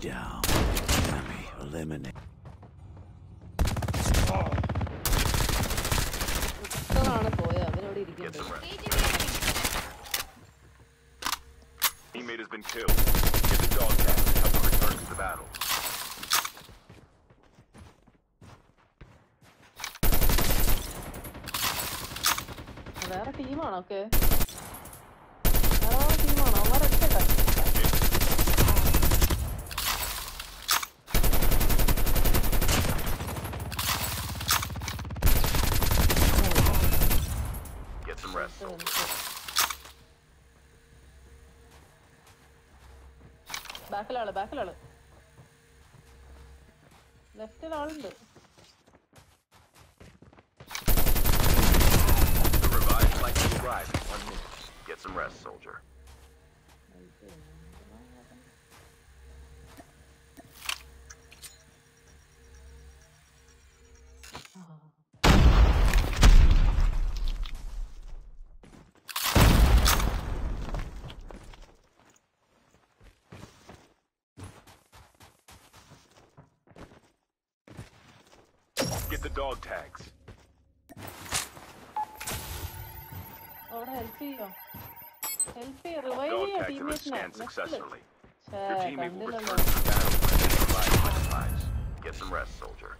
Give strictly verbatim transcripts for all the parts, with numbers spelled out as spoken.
down. Enemy eliminated. Get some rest. Teammate has been killed. Get the dog tag. Help them return to the battle. Another team on, okay. Another team on. Another team. Get some rest. Back a little, back a little. Left it all. Arrive in one minute. Get some rest, soldier. Get the dog tags. Oh, help you. Help you. Revive Dog your tags have teammate. scanned successfully. Your Your teammate will return to the battle when they revive lives. Get some rest, soldier.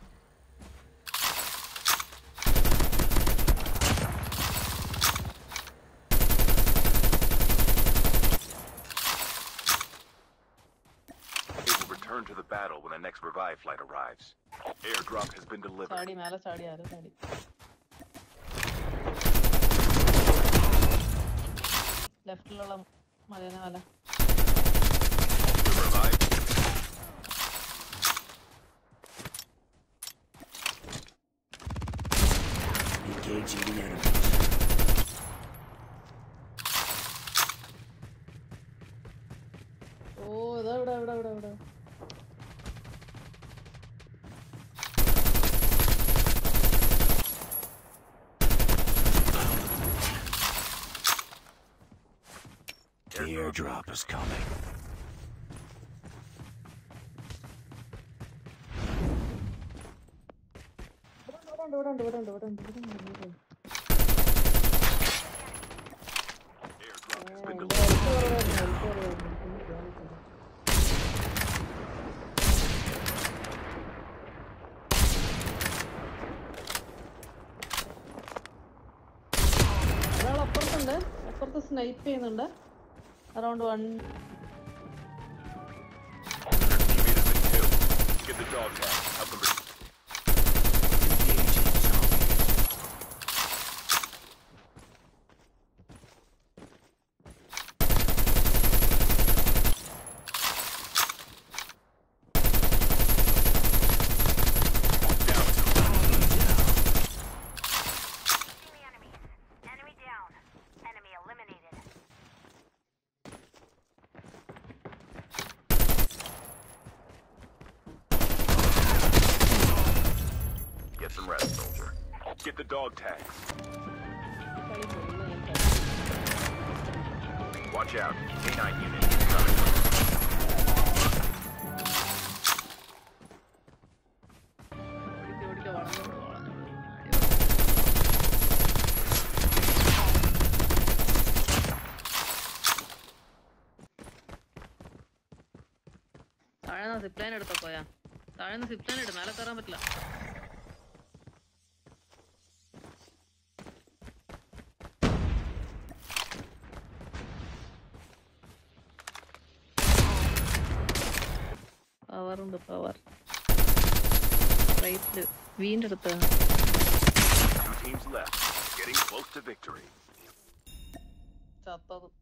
They will return to the battle when the next revive flight arrives. Airdrop has been delivered. Sorry, mala, sorry, sorry, sorry. Left lola, malena wala. Revive. Engaging the enemy. Oh, da da da da da. The airdrop is coming. Airdrop has been delivered. Snipe ചെയ്യുന്നുണ്ട് around one. Get the dog tag. Help them. Get some rest, soldier. Get the dog tags. Watch out. K nine unit coming. താഴെ zipline എടുത്തോ പോയാ താഴെ zipline എടുത്ത് മേലെ കയറാൻ പറ്റില്ല. Power on the power. Right, വീണ്ടും എടുത്ത്. Two teams left, getting close to victory. ചത്തത്.